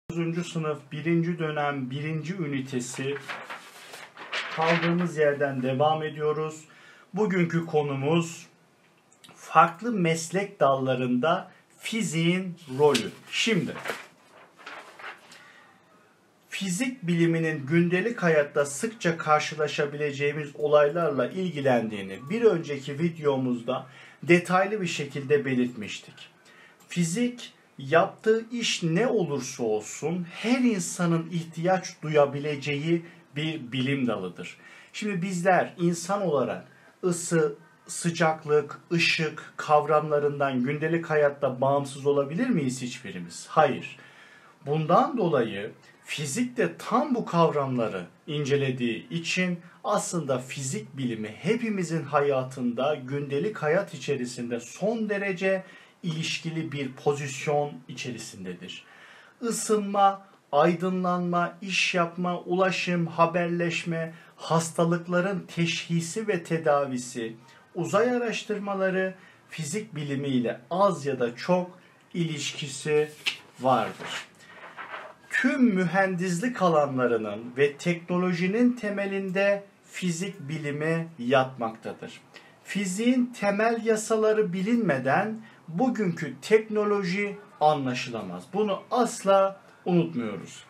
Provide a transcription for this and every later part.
9. sınıf 1. dönem 1. ünitesi kaldığımız yerden devam ediyoruz. Bugünkü konumuz farklı meslek dallarında fiziğin rolü. Şimdi fizik biliminin gündelik hayatta sıkça karşılaşabileceğimiz olaylarla ilgilendiğini bir önceki videomuzda detaylı bir şekilde belirtmiştik. Fizik, yaptığı iş ne olursa olsun her insanın ihtiyaç duyabileceği bir bilim dalıdır. Şimdi bizler insan olarak ısı, sıcaklık, ışık kavramlarından gündelik hayatta bağımsız olabilir miyiz hiçbirimiz? Hayır. Bundan dolayı fizik de tam bu kavramları incelediği için aslında fizik bilimi hepimizin hayatında, gündelik hayat içerisinde son derece ilişkili bir pozisyon içerisindedir. Isınma, aydınlanma, iş yapma, ulaşım, haberleşme, hastalıkların teşhisi ve tedavisi, uzay araştırmaları fizik bilimiyle az ya da çok ilişkisi vardır. Tüm mühendislik alanlarının ve teknolojinin temelinde fizik bilimi yatmaktadır. Fiziğin temel yasaları bilinmeden bugünkü teknoloji anlaşılamaz. Bunu asla unutmuyoruz.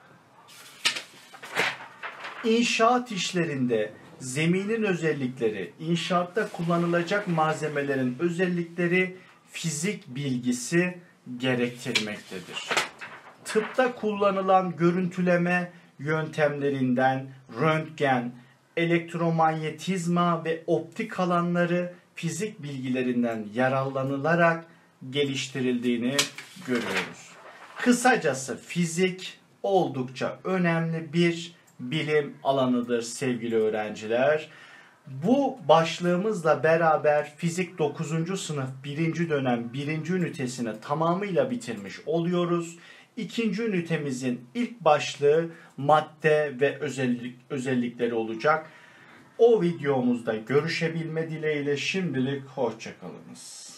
İnşaat işlerinde zeminin özellikleri, inşaatta kullanılacak malzemelerin özellikleri fizik bilgisi gerektirmektedir. Tıpta kullanılan görüntüleme yöntemlerinden röntgen, elektromanyetizma ve optik alanları fizik bilgilerinden yararlanılarak geliştirildiğini görüyoruz. Kısacası fizik oldukça önemli bir bilim alanıdır sevgili öğrenciler. Bu başlığımızla beraber fizik 9. sınıf 1. dönem 1. ünitesini tamamıyla bitirmiş oluyoruz. 2. ünitemizin ilk başlığı madde ve özellikleri olacak. O videomuzda görüşebilme dileğiyle şimdilik hoşça kalınız.